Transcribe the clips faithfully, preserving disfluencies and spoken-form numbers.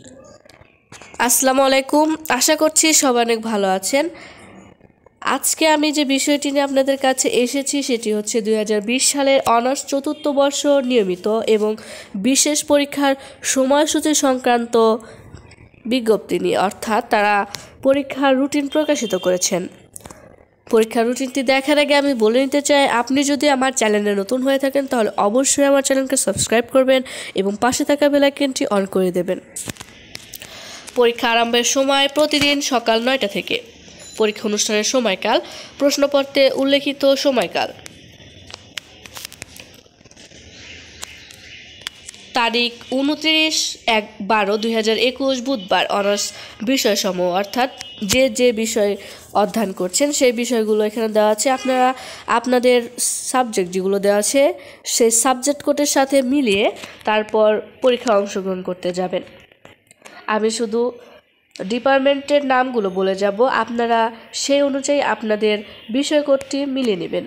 আসসালামু আলাইকুম। আশা করছি সবাই অনেক ভালো আছেন। আজকে আমি যে বিষয়টি নিয়ে আপনাদের কাছে এসেছি সেটি হচ্ছে দুই হাজার বিশ সালের অনার্স চতুর্থ বর্ষ নিয়মিত এবং বিশেষ পরীক্ষার সময়সূচি সংক্রান্ত বিজ্ঞপ্তি নিয়ে, অর্থাৎ তারা পরীক্ষার রুটিন প্রকাশিত করেছেন। পরীক্ষার রুটিনটি দেখার আগে আমি বলে নিতে চাই, আপনি যদি আমার চ্যানেলে নতুন হয়ে থাকেন তাহলে অবশ্যই আমার চ্যানেলকে সাবস্ক্রাইব করবেন এবং পাশে থাকা বেল আইকনটি অন করে দেবেন। পরীক্ষা আরম্ভের সময় প্রতিদিন সকাল নয়টা থেকে। পরীক্ষা অনুষ্ঠানের সময়কাল প্রশ্নপত্রে উল্লেখিত সময়কাল। তারিখ উনত্রিশ এক বারো দুই হাজার একুশ বুধবার। অনার্স বিষয়সমূহ অর্থাৎ যে যে বিষয় অধ্যয়ন করছেন সেই বিষয়গুলো এখানে দেওয়া আছে। আপনারা আপনাদের সাবজেক্ট যেগুলো দেওয়া আছে সেই সাবজেক্ট কোডের সাথে মিলিয়ে তারপর পরীক্ষায় অংশগ্রহণ করতে যাবেন। আমি শুধু ডিপার্টমেন্টের নামগুলো বলে যাব, আপনারা সেই অনুযায়ী আপনাদের বিষয় কোডটি মিলিয়ে নেবেন।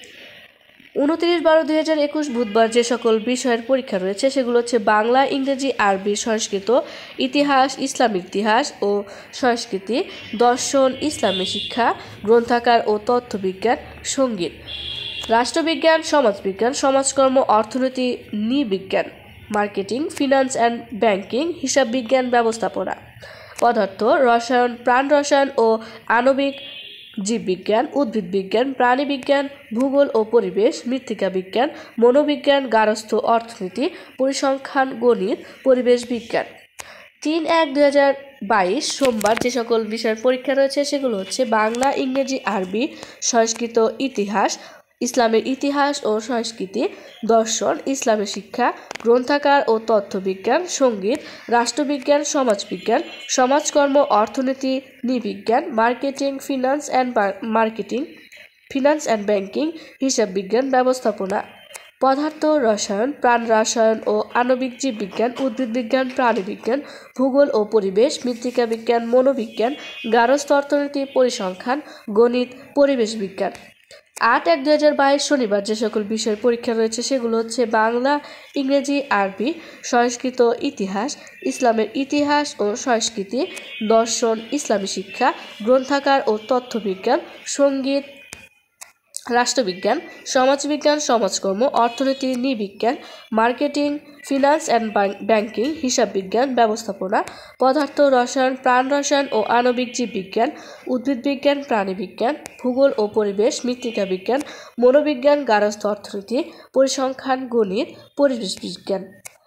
উনত্রিশ বারো দুই হাজার একুশ বুধবার যে সকল বিষয়ের পরীক্ষা রয়েছে সেগুলো হচ্ছে বাংলা, ইংরেজি, আরবি, সংস্কৃত, ইতিহাস, ইসলামিক ইতিহাস ও সংস্কৃতি, দর্শন, ইসলামী শিক্ষা, গ্রন্থাগার ও তথ্যবিজ্ঞান, সঙ্গীত, রাষ্ট্রবিজ্ঞান, সমাজবিজ্ঞান, সমাজকর্ম, অর্থনীতি, নৃবিজ্ঞান, মার্কেটিং, ফিনান্স অ্যান্ড ব্যাংকিং, হিসাব বিজ্ঞান, ব্যবস্থাপনা, পদার্থ, রসায়ন, প্রাণ রসায়ন ও আণবিক জীববিজ্ঞান, উদ্ভিদ বিজ্ঞান, প্রাণী বিজ্ঞান, ভূগোল ও পরিবেশ, মৃত্তিকা বিজ্ঞান, মনোবিজ্ঞান, গার্হস্থ্য অর্থনীতি, পরিসংখ্যান, গণিত, পরিবেশ বিজ্ঞান। তিন এক দুই হাজার বাইশ সোমবার যে সকল বিষয়ের পরীক্ষা রয়েছে সেগুলো হচ্ছে বাংলা, ইংরেজি, আরবি, সংস্কৃত, ইতিহাস, ইসলামের ইতিহাস ও সংস্কৃতি, দর্শন, ইসলামী শিক্ষা, গ্রন্থাগার ও তথ্যবিজ্ঞান, সঙ্গীত, রাষ্ট্রবিজ্ঞান, সমাজবিজ্ঞান, সমাজকর্ম, অর্থনীতি, নৃবিজ্ঞান, marketing, finance and marketing, finance and banking, হিসাব বিজ্ঞান, ব্যবস্থাপনা, পদার্থ, রসায়ন, প্রাণ রসায়ন ও আণবিক জীববিজ্ঞান, উদ্ভিদ বিজ্ঞান, প্রাণী বিজ্ঞান, ভূগোল ও পরিবেশ, মৃত্তিকা বিজ্ঞান, মনোবিজ্ঞান, গার্হস্থ্য অর্থনীতি, পরিসংখ্যান, গণিত, পরিবেশ বিজ্ঞান। আট এক দুই হাজার বাইশ শনিবার যে সকল বিষয়ের পরীক্ষা রয়েছে সেগুলো হচ্ছে বাংলা, ইংরেজি, আরবি, সংস্কৃত, ইতিহাস, ইসলামের ইতিহাস ও সংস্কৃতি, দর্শন, ইসলামী শিক্ষা, গ্রন্থাগার ও তথ্যবিজ্ঞান, সঙ্গীত, রাষ্ট্রবিজ্ঞান, সমাজবিজ্ঞান, সমাজকর্ম, অর্থনীতি, নৃবিজ্ঞান, মার্কেটিং, ফিনান্স অ্যান্ড ব্যাংকিং, হিসাব বিজ্ঞান, ব্যবস্থাপনা, পদার্থ, রসায়ন, প্রাণ রসায়ন ও আণবিক জীববিজ্ঞান, উদ্ভিদ বিজ্ঞান, প্রাণী বিজ্ঞান, ভূগোল ও পরিবেশ, মৃত্তিকা বিজ্ঞান, মনোবিজ্ঞান, গার্হস্থ্য অর্থনীতি, পরিসংখ্যান, গণিত, পরিবেশ বিজ্ঞান।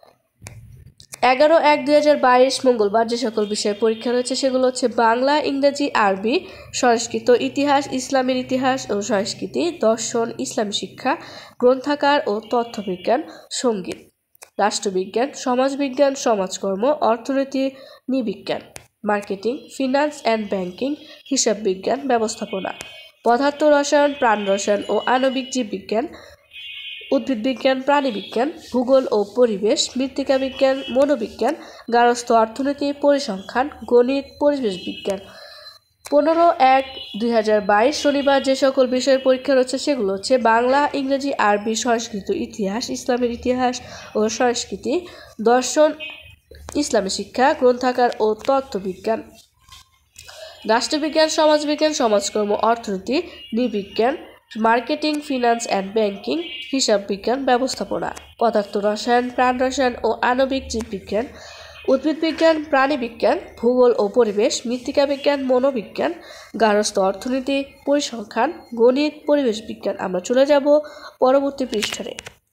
এগারো এক দুই হাজার বাইশ মঙ্গলবার যে সকল বিষয়ের পরীক্ষা রয়েছে সেগুলো হচ্ছে বাংলা, ইংরেজি, আরবি, সংস্কৃত, ইতিহাস, ইসলামের ইতিহাস ও সংস্কৃতি, দর্শন, ইসলামী শিক্ষা, গ্রন্থাগার ও তথ্যবিজ্ঞান, সঙ্গীত, রাষ্ট্রবিজ্ঞান, সমাজবিজ্ঞান, সমাজকর্ম, অর্থনীতি, নৃবিজ্ঞান, মার্কেটিং, ফিনান্স অ্যান্ড ব্যাংকিং, হিসাব বিজ্ঞান, ব্যবস্থাপনা, পদার্থ, রসায়ন, প্রাণ রসায়ন ও আণবিক জীববিজ্ঞান, উদ্ভিদ বিজ্ঞান, প্রাণী বিজ্ঞান, ভূগোল ও পরিবেশ, মৃত্তিকা বিজ্ঞান, মনোবিজ্ঞান, গার্হস্থ্য অর্থনীতি, পরিসংখ্যান, গণিত, পরিবেশ বিজ্ঞান। পনেরো এক দুই হাজার বাইশ শনিবার যে সকল বিষয়ের পরীক্ষা রয়েছে সেগুলো হচ্ছে বাংলা, ইংরেজি, আরবি, সংস্কৃত, ইতিহাস, ইসলামের ইতিহাস ও সংস্কৃতি, দর্শন, ইসলামী শিক্ষা, গ্রন্থাগার ও তথ্যবিজ্ঞান, রাষ্ট্রবিজ্ঞান, সমাজবিজ্ঞান, সমাজকর্ম, অর্থনীতি, নৃবিজ্ঞান, মার্কেটিং, ফিনান্স অ্যান্ড ব্যাংকিং, হিসাব বিজ্ঞান, ব্যবস্থাপনা, পদার্থ, রসায়ন, প্রাণ রসায়ন ও আণবিক জীববিজ্ঞান, উদ্ভিদ বিজ্ঞান, প্রাণী বিজ্ঞান, ভূগোল ও পরিবেশ, মৃত্তিকা বিজ্ঞান, মনোবিজ্ঞান, গার্হস্থ্য অর্থনীতি, পরিসংখ্যান, গণিত, পরিবেশ বিজ্ঞান। আমরা চলে যাব পরবর্তী পৃষ্ঠারে।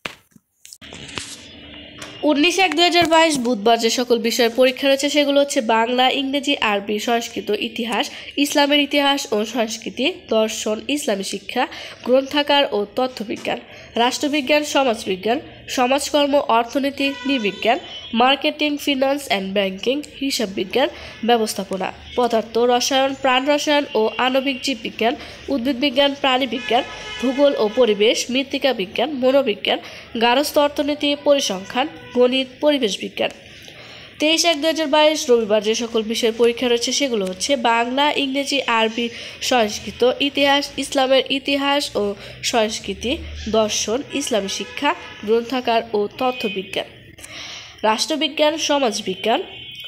উনিশ এক দুই হাজার বাইশ বুধবার যে সকল বিষয়ের পরীক্ষা রয়েছে সেগুলো হচ্ছে বাংলা, ইংরেজি, আরবি, সংস্কৃত, ইতিহাস, ইসলামের ইতিহাস ও সংস্কৃতি, দর্শন, ইসলামী শিক্ষা, গ্রন্থাগার ও তথ্যবিজ্ঞান, রাষ্ট্রবিজ্ঞান, সমাজবিজ্ঞান, সমাজকর্ম, অর্থনীতি, নৃবিজ্ঞান, মার্কেটিং, ফিনান্স অ্যান্ড ব্যাংকিং, হিসাব বিজ্ঞান, ব্যবস্থাপনা, পদার্থ, রসায়ন, প্রাণ রসায়ন ও আণবিক জীববিজ্ঞান, উদ্ভিদ বিজ্ঞান, প্রাণী বিজ্ঞান, ভূগোল ও পরিবেশ, মৃত্তিকা বিজ্ঞান, মনোবিজ্ঞান, গার্হস্থ্য অর্থনীতি, পরিসংখ্যান, গণিত, পরিবেশ বিজ্ঞান। তেইশ এক দুই হাজার বাইশ রবিবার যে সকল বিষয়ের পরীক্ষা রয়েছে সেগুলো হচ্ছে বাংলা, ইংরেজি, আরবি, সংস্কৃত, ইতিহাস, ইসলামের ইতিহাস ও সংস্কৃতি, দর্শন, ইসলামী শিক্ষা, গ্রন্থাগার ও তথ্যবিজ্ঞান, রাষ্ট্রবিজ্ঞান, সমাজবিজ্ঞান,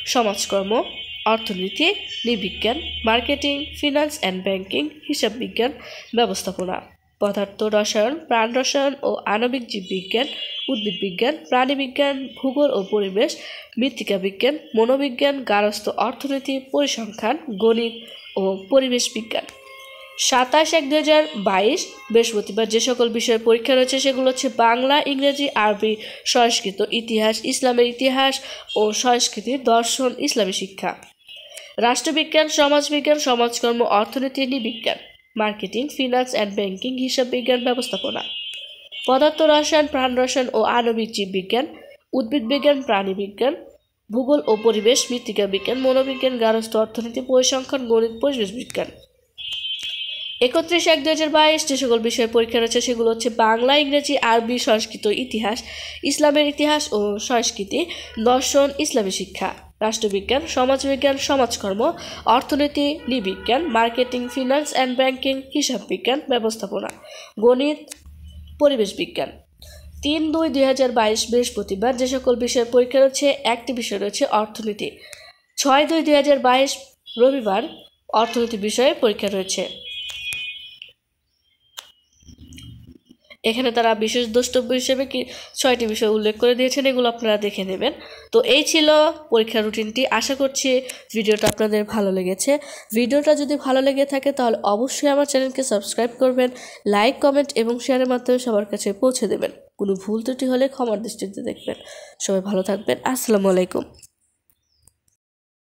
সমাজকর্ম, অর্থনীতি, নৃবিজ্ঞান, মার্কেটিং, ফিনান্স অ্যান্ড ব্যাংকিং, হিসাব বিজ্ঞান, ব্যবস্থাপনা, পদার্থ রসায়ন, প্রাণ রসায়ন ও আণবিক জীববিজ্ঞান, উদ্ভিদ বিজ্ঞান, প্রাণী বিজ্ঞান, ভূগোল ও পরিবেশ, মৃত্তিকা বিজ্ঞান, মনোবিজ্ঞান, গার্হস্থ্য অর্থনীতি, পরিসংখ্যান, গণিত ও পরিবেশ বিজ্ঞান। সাতাশ এক দুই হাজার বাইশ বৃহস্পতিবার যে সকল বিষয়ে পরীক্ষা রয়েছে সেগুলো হচ্ছে বাংলা, ইংরেজি, আরবি, সংস্কৃত, ইতিহাস, ইসলামের ইতিহাস ও সংস্কৃতি, দর্শন, ইসলামী শিক্ষা, রাষ্ট্রবিজ্ঞান, সমাজবিজ্ঞান, সমাজকর্ম, অর্থনীতি, নৃবিজ্ঞান, মার্কেটিং, ফিনান্স অ্যান্ড ব্যাংকিং, হিসাব বিজ্ঞান, ব্যবস্থাপনা, পদার্থ রসায়ন, প্রাণ রসায়ন ও আণবিক জীববিজ্ঞান, উদ্ভিদ বিজ্ঞান, প্রাণী বিজ্ঞান, ভূগোল ও পরিবেশ, মৃত্তিকা বিজ্ঞান, মনোবিজ্ঞান, গার্হস্থ্য অর্থনীতি, পরিসংখ্যান, গণিত, পরিবেশ বিজ্ঞান। একত্রিশ এক দুই হাজার বাইশ যে সকল বিষয়ে পরীক্ষা রয়েছে সেগুলো হচ্ছে বাংলা, ইংরেজি, আরবি, সংস্কৃত, ইতিহাস, ইসলামের ইতিহাস ও সংস্কৃতি, দর্শন, ইসলামী শিক্ষা, রাষ্ট্রবিজ্ঞান, সমাজবিজ্ঞান, সমাজকর্ম, অর্থনীতি, নৃবিজ্ঞান, মার্কেটিং, ফিনান্স অ্যান্ড ব্যাংকিং, হিসাব বিজ্ঞান, ব্যবস্থাপনা, গণিত, পরিবেশ বিজ্ঞান। তিন দুই দুই হাজার বাইশ বৃহস্পতিবার যে সকল বিষয়ে পরীক্ষা রয়েছে একটি বিষয় রয়েছে অর্থনীতি। ছয় দুই দুই হাজার বাইশ রবিবার অর্থনীতি বিষয়ে পরীক্ষা রয়েছে। এখানে তারা বিশেষ দ্রষ্টব্য হিসেবে কি ছয়টি বিষয় উল্লেখ করে দিয়েছেন, এগুলো আপনারা দেখে নেবেন। তো এই ছিল পরীক্ষার রুটিনটি। আশা করছি ভিডিওটা আপনাদের ভালো লেগেছে। ভিডিওটা যদি ভালো লেগে থাকে তাহলে অবশ্যই আমার চ্যানেলকে সাবস্ক্রাইব করবেন, লাইক, কমেন্ট এবং শেয়ারের মাধ্যমে সবার কাছে পৌঁছে দেবেন। কোনো ভুল ত্রুটি হলে ক্ষমার দৃষ্টিতে দেখবেন। সবাই ভালো থাকবেন। আসসালামু আলাইকুম।